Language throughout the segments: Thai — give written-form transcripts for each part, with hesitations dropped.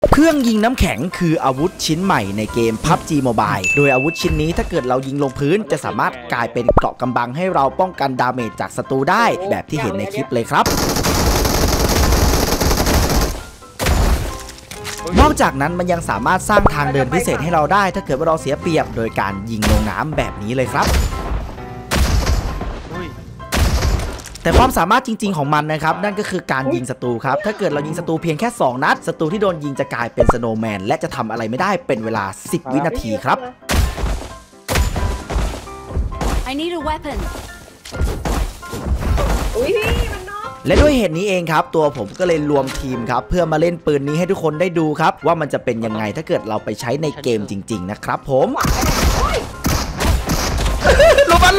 เครื่องยิงน้ำแข็งคืออาวุธชิ้นใหม่ในเกม PUBG Mobile โดยอาวุธชิ้นนี้ถ้าเกิดเรายิงลงพื้นจะสามารถกลายเป็นเกราะกำบังให้เราป้องกันดาเมจจากศัตรูได้แบบที่เห็นในคลิปเลยครับนอกจากนั้นมันยังสามารถสร้างทางเดินพิเศษให้เราได้ถ้าเกิดว่าเราเสียเปรียบโดยการยิงลงน้ำแบบนี้เลยครับแต่ความสามารถจริงๆของมันนะครับนั่นก็คือการยิงศัตรูครับถ้าเกิดเรายิงศัตรูเพียงแค่2นัดศัตรูที่โดนยิงจะกลายเป็นสโนว์แมนและจะทำอะไรไม่ได้เป็นเวลา10วินาทีครับ I need a weapon และด้วยเหตุนี้เองครับตัวผมก็เลยรวมทีมครับเพื่อมาเล่นปืนนี้ให้ทุกคนได้ดูครับว่ามันจะเป็นยังไงถ้าเกิดเราไปใช้ในเกมจริงๆนะครับผมลูบัน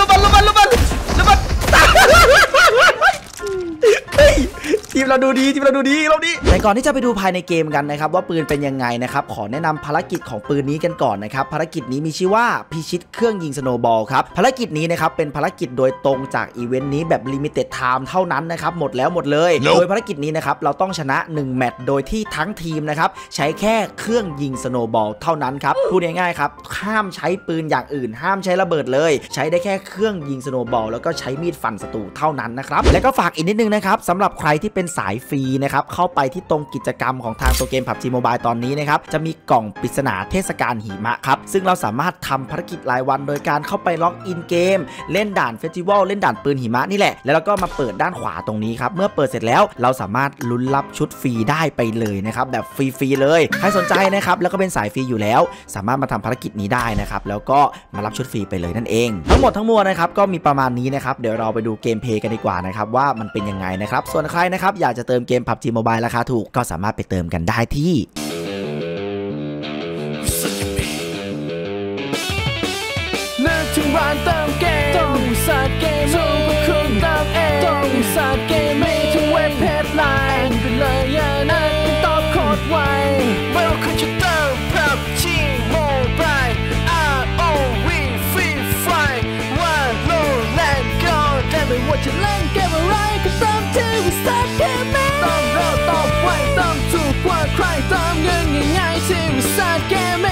ทีมเราดูดีเราดีแต่ก่อนที่จะไปดูภายในเกมกันนะครับว่าปืนเป็นยังไงนะครับขอแนะนำภารกิจของปืนนี้กันก่อนนะครับภารกิจนี้มีชื่อว่าพิชิตเครื่องยิงสโนว์บอลครับภารกิจนี้นะครับเป็นภารกิจโดยตรงจากอีเวนต์นี้แบบลิมิเต็ดไทม์เท่านั้นนะครับหมดเลย โดยภารกิจนี้นะครับเราต้องชนะ1แมตช์โดยที่ทั้งทีมนะครับใช้แค่เครื่องยิงสโนว์บอลเท่านั้นครับพูดง่ายๆครับห้ามใช้ปืนอย่างอื่นห้ามใช้ระเบิดเลยใช้ได้แค่เครื่องยิงสโนว์บอลแล้วก็ใช้มีดฟันศัตรูเท่านั้นนะครับและก็ฝากอีกนิดนึงนะครับสำหรับใครที่เป็นสายฟรีนะครับเข้าไปที่ตรงกิจกรรมของทางตัวเกม PUBG Mobile ตอนนี้นะครับจะมีกล่องปริศนาเทศกาลหิมะครับซึ่งเราสามารถทำภารกิจรายวันโดยการเข้าไปล็อกอินเกมเล่นด่านเฟสติวัลเล่นด่านปืนหิมะนี่แหละแล้วเราก็มาเปิดด้านขวาตรงนี้ครับเมื่อเปิดเสร็จแล้วเราสามารถลุ้นรับชุดฟรีได้ไปเลยนะครับแบบฟรีๆเลยใครสนใจนะครับแล้วก็เป็นสายฟรีอยู่แล้วสามารถมาทำภารกิจนี้ได้นะครับแล้วก็มารับชุดฟรีไปเลยนั่นเองทั้งหมดทั้งมวลนะครับก็มีประมาณนี้นะครับเดี๋ยวเราไปดูเกมเพลย์กันดีกว่านะครับว่ามันเป็นยังไงนะครับส่วนใครนะครับอยากจะเติมเกม PUBG Mobile ราคาถูกก็สามารถไปเติมกันได้ที่นึกถึงร้านเติมเกมต้องสาเกมสู้กับคุณเติมเองต้องสาเกมมีทุกเว็บเพจไลน์กันเลยอย่านั้นตอบโคตรไวเวลคัมจะเติม PUBG Mobile ROV Free Fire ว่าโลแลนด์ก็ได้ไม่ว่าจะเล่นเกมอะไรก็เติมที่วิสาเกมต้องเร็วตอบไวต้องถูกกว่าใครต้องเงินง่ายๆที่วิสาเกม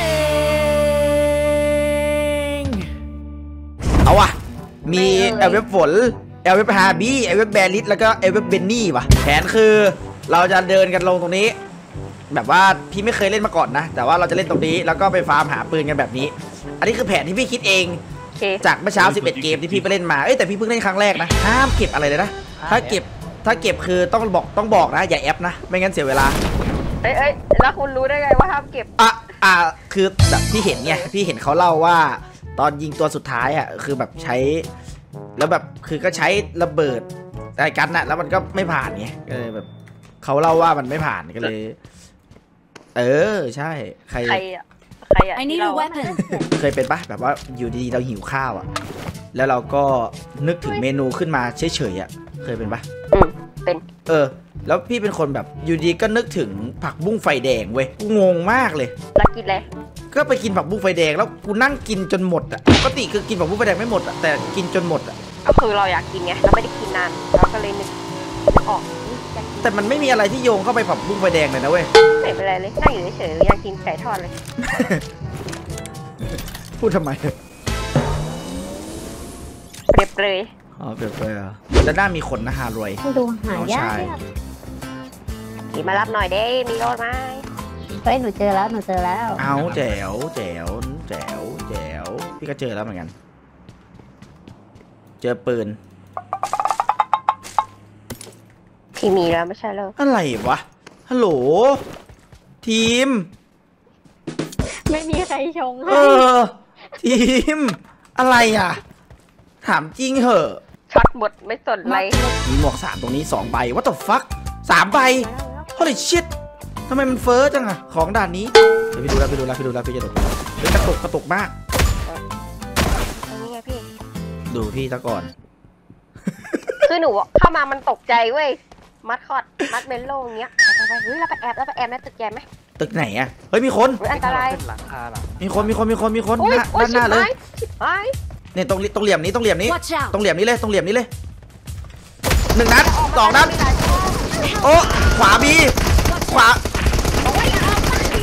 เอาวะมีเอลเวฟฝนเอลเวฟฮาร์บี้เอลเวฟแบริสแล้วก็เอลเวฟเบนนี่วะแผนคือเราจะเดินกันลงตรงนี้แบบว่าพี่ไม่เคยเล่นมาก่อนนะแต่ว่าเราจะเล่นตรงนี้แล้วก็ไปฟาร์มหาปืนกันแบบนี้อันนี้คือแผนที่พี่คิดเองจากเมื่อเช้า11เกมที่พี่ไปเล่นมาแต่พี่เพิ่งเล่นครั้งแรกนะห้ามเก็บอะไรเลยนะถ้าเก็บคือต้องบอกนะอย่าแอปนะไม่งั้นเสียเวลาแล้วคุณรู้ได้ไงว่าห้ามเก็บคือแบบพี่เห็นไงพี่เห็นเขาเล่าว่าตอนยิงตัวสุดท้ายคือแบบใช้แล้วแบบคือก็ใช้ระเบิดอะไรกันนะแล้วมันก็ไม่ผ่านไงก็เลยแบบเขาเล่าว่ามันไม่ผ่านก็เลยใช่ใคร I need a weapon เคยเป็นปะแบบว่าอยู่ดีๆเราหิวข้าวแล้วเราก็นึกถึงเมนูขึ้นมาเฉยๆเคยเป็นปะเป็นแล้วพี่เป็นคนแบบอยู่ดีก็นึกถึงผักบุ้งไฟแดงเว้ยกูงงมากเลยแล้วกินอะไรก็ไปกินผักบุ้งไฟแดงแล้วกูนั่งกินจนหมดปกติคือกินผักบุ้งไฟแดงไม่หมดแต่กินจนหมดก็คือเราอยากกินไงเราไม่ได้กินนานเราก็เลยนึกออกแต่มันไม่มีอะไรที่โยงเข้าไปผักบุ้งไฟแดงเลยนะเว้ยไม่เป็นไรเลยนั่งอยู่เฉยๆอยากกินไก่ทอดเลยพูดทำไมเปรียบเลยเปรียบเลยแล้วหน้ามีขนนะฮารวยดูหายากขี่มารับหน่อยได้มีรถไหมเฮ้ยหนูเจอแล้วเอาแจ๋วพี่ก็เจอแล้วเหมือนกันเจอปืนพี่มีแล้วไม่ใช่เหรออะไรวะฮัลโหลทีมไม่มีใครชงทีมอะไรถามจริงเหอะช็อตหมดไม่สนไรมีหมวก3ตรงนี้2ใบ what the fuck 3ใบ holy shit ทำไมมันเฟ้อจังของด่านนี้ไปดูแล้วพี่จะตกกระตุกมากนี่ไงพี่ดูพี่ซะก่อนคือหนูเข้ามามันตกใจเว้ยมัดคอดมัดเมลโล่เงี้ยไปเฮ้ยเราไปแอบในตึกแกไหมตึกไหนเฮ้ยมีคนอันตรายมีคนด้านหน้าเลยเนี่ยตรงเหลี่ยมนี้เลย1 นัด 2 นัดโอ้ขวาบีขวา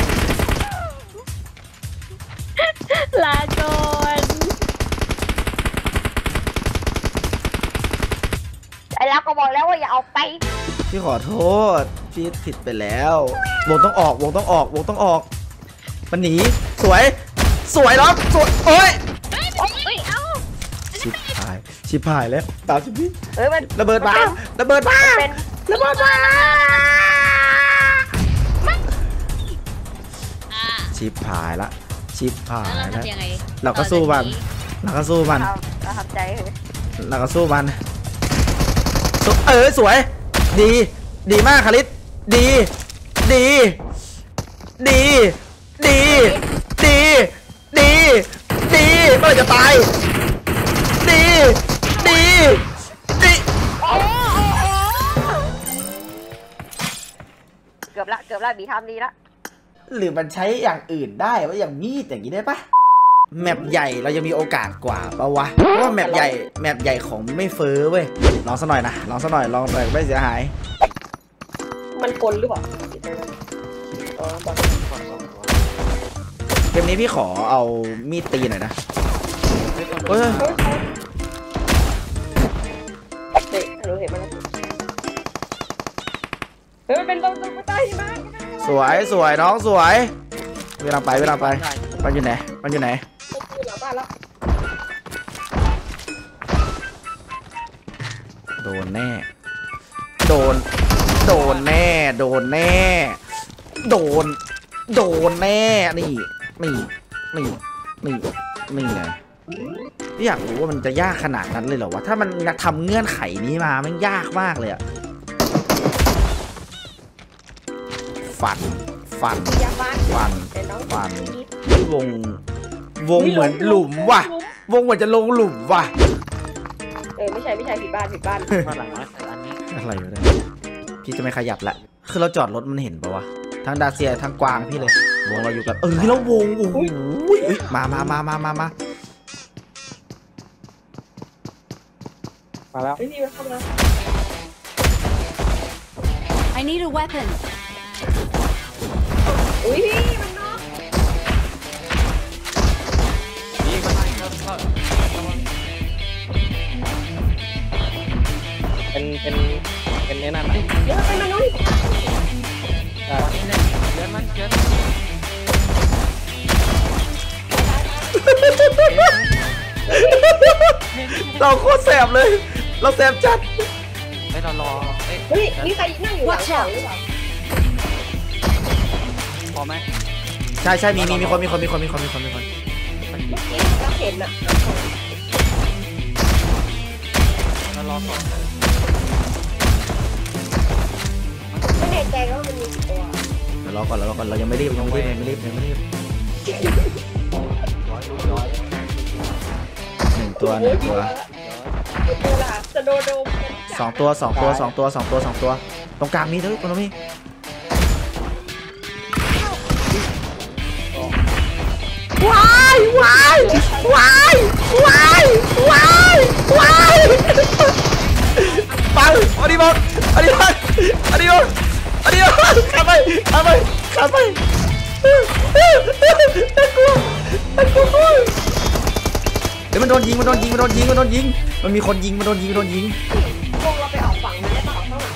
ก็บอกแล้วว่าอย่าเอาไปพี่ขอโทษพี่ผิดไปแล้ววงต้องออกวงต้องออกวงต้องออกมันหนีสวยสวยล็อกสวยโอ้ยเอ้ยเอ้าชิบหายแล้วตามชิบพี่มันระเบิดมาระเบิดมาเป็นระเบิดมาชิบหายละชิบหายแล้วเราแล้วทำยังไงเราก็สู้มันเราก็สู้มันเราทำใจเลยเราก็สู้มันสวยดีมากคาริสดีดีดีดีดีดีดีเมื่อไหร่จะตายดีดีดีเกือบละบีทำดีละหรือมันใช้อย่างอื่นได้ว่าอย่างมีดอย่างนี้ได้ปะแมปใหญ่เรายังมีโอกาสกว่าปะวะเพราะว่าแมปใหญ่ของไม่เฟ้อเว้ยลองสักหน่อยนะลองสักหน่อยลองแต่ไม่เสียหายมันคนหรือเปล่าเกมนี้พี่ขอเอามีดตีหน่อยนะเฮ้ยเด็กหนูเห็นมันมันเป็นลมใต้หิมะสวยน้องสวยเวลาไปมันอยู่ไหนมันอยู่ไหนโดนแน่โดนแน่โดนแน่โดนแน่นี่ไงพี่อยากรู้ว่ามันจะยากขนาดนั้นเลยเหรอวะถ้ามันทำเงื่อนไขนี้มามันยากมากเลยอะฟันวงเหมือนหลุมว่ะวงเหมือนจะลงหลุมว่ะไม่ใช่ผิดบ้านมาหลังนะอันนี้อะไรอยู่เนี่ยพี่จะไม่ขยับละคือเราจอดรถมันเห็นปะวะทั้งดาเซียทั้งกวางพี่เลยวงเราอยู่กันแล้ววงโอ้โหมาแล้วนี่มันเข้ามา I need a weapon อุ้ยพี่มันนอกนี่ก็ได้ก็เป็นแนะนำไหมเดี๋ยวไปมันนู้นเชิญมันเราโคตรแสบเลยเราแสบจัดให้เรารอเฮ้ยนี่ใครนั่งอยู่หลังเขาหรือเปล่าพอไหมใช่มีคนเมื่อกี้เราเห็นอ่ะเรารอก่อนไม่แน่ใจว่ามันมีตัวเดี๋ยวรอก่อนเรายังไม่รีบ1 ตัวจะโดน 2 ตัวตรงกลางมีตรงนี้ว้ายปังอดีบอลขับไปน่ากลัวเดี๋ยวมันโดนยิงมันมีคนยิงมันโดนยิงพวกเราไปออกฝั่งนั้นได้ป่ะออกข้างหลัง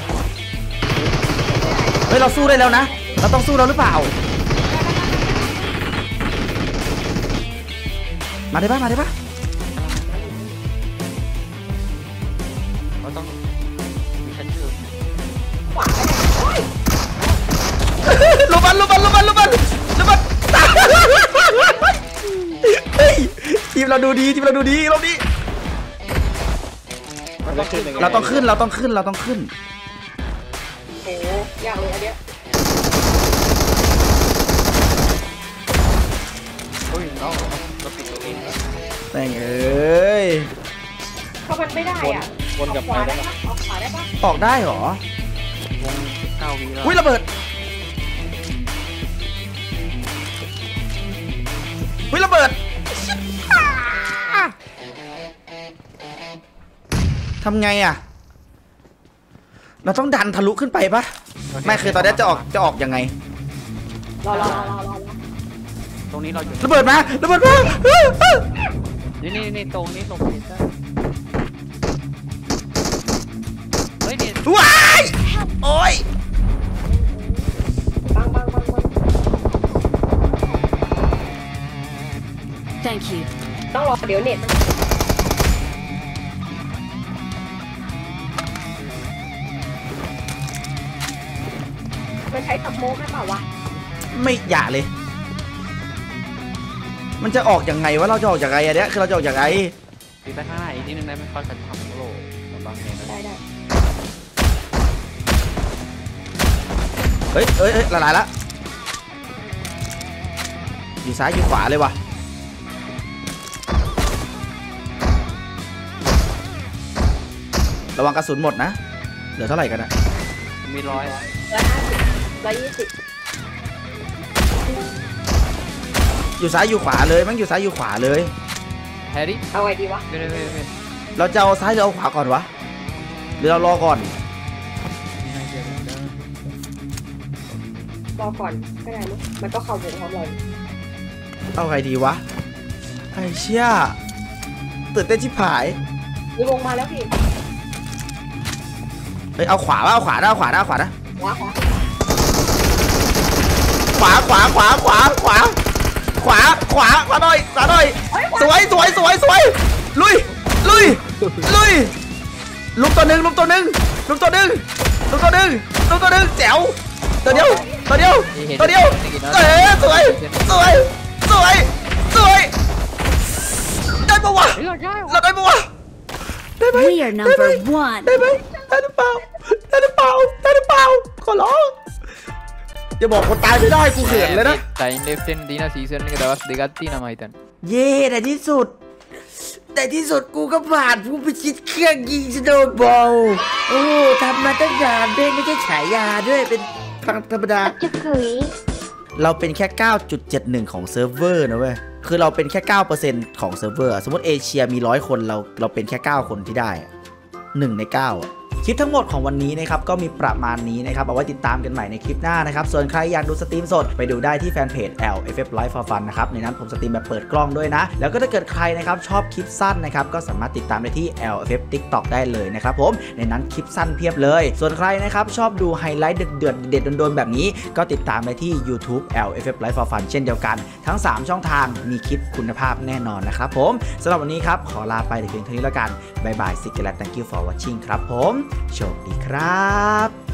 เฮ้ยเราสู้ได้แล้วนะเราต้องสู้เราหรือเปล่ามาได้ปะเราต้องมีชั้นเชิงขวาลบมันเฮ้ยทีมเราดูดีรอบนี้เราต้องขึ้นโอ้ยากเลยอันเนี้ยเฮ้ยเราปิดตัวเองแล้วแต่งเอ้ยเพราะมันไม่ได้อ่ะวนกลับไปได้ไหมออกขวาได้ปะออกได้เหรอวง19 วิแล้วอุ้ยระเบิดทำไงอ่ะเราต้องดันทะลุขึ้นไปปะไม่คือตอนนี้จะออกยังไงรอตรงนี้เราอยู่ระเบิดมานี่ตรงนี้ลงผิดได้เฮ้ยว้ายโอ้ยบัง Thank you. ต้องรอเดี๋ยวเน็ตมันใช้สโมกได้เปล่าวะไม่อย่าเลย มันจะออกยังไงวะเราจะออกจากไงอันเนี้ยคือเราจะออกจากไงตีไปข้างหน้าอีกนิดนึงได้ไหมค่อยกันทำโลกับบางเมนได้เฮ้ยละลายละอยู่ซ้ายอยู่ขวาเลยวะระวังกระสุนหมดนะเหลือเท่าไหร่กันนะมี150 120 อยู่ซ้ายอยู่ขวาเลยมั้งอยู่ซ้ายอยู่ขวาเลยแฮร์รี่เอาไงดีวะเว้ยเราจะเอาซ้ายหรือเอาขวาก่อนวะหรือเรารอก่อนรอก่อนก็ได้มั้ยมันก็เข้าวงพร้อมเราเอาไงดีวะไอ้เชี่ยตื่นเต้นชิบหายมีวงมาแล้วพี่เฮ้ยเอาขวาว่าเอาขวานะเอาขวานะเอาขวานะขวาขวาหน่อยสวยลุยลุกตัวหนึ่งแจ๋วตัวเดียวสวยได้ปะวะเราได้ปะวะได้ไหม We are number one. ได้ไหมได้หรือเปล่าขอร้องอย่าบอกคนตายไม่ได้กูเขินเลยนะ Time left in Dina season के दवा दिखाती ना माहितन เย่ในที่สุดกูก็ผ่านผู้พิชิตเครื่องยิงสโนว์บอลโอ้ทำมาตั้งนานไม่ใช่ฉายาด้วยเป็นธรรมดาจะกุยเราเป็นแค่ 9.71 ของเซิร์ฟเวอร์นะเว้ยคือเราเป็นแค่ 9% ของเซิร์ฟเวอร์สมมติเอเชียมี100 คนเราเป็นแค่ 9 คนที่ได้1 ใน 9คลิปทั้งหมดของวันนี้นะครับก็มีประมาณนี้นะครับเอาไว้ติดตามกันใหม่ในคลิปหน้านะครับส่วนใครอยากดูสตรีมสดไปดูได้ที่แฟนเพจ LFF Live for Fun นะครับในนั้นผมสตรีมแบบเปิดกล้องด้วยนะแล้วก็ถ้าเกิดใครนะครับชอบคลิปสั้นนะครับก็สามารถติดตามได้ที่ LFF TikTok ได้เลยนะครับผมในนั้นคลิปสั้นเพียบเลยส่วนใครนะครับชอบดูไฮไลท์เด็ดโดนๆแบบนี้ก็ติดตามได้ที่ YouTube LFF Live for Fun เช่นเดียวกันทั้ง3ช่องทางมีคลิปคุณภาพแน่นอนนะครับผมสำหรับวันนี้ครับขอลาไปแต่เพียงเท่านี้แล้วกันบ๊ายบาย See you and thank you for watching ครับผมโชคดีครับ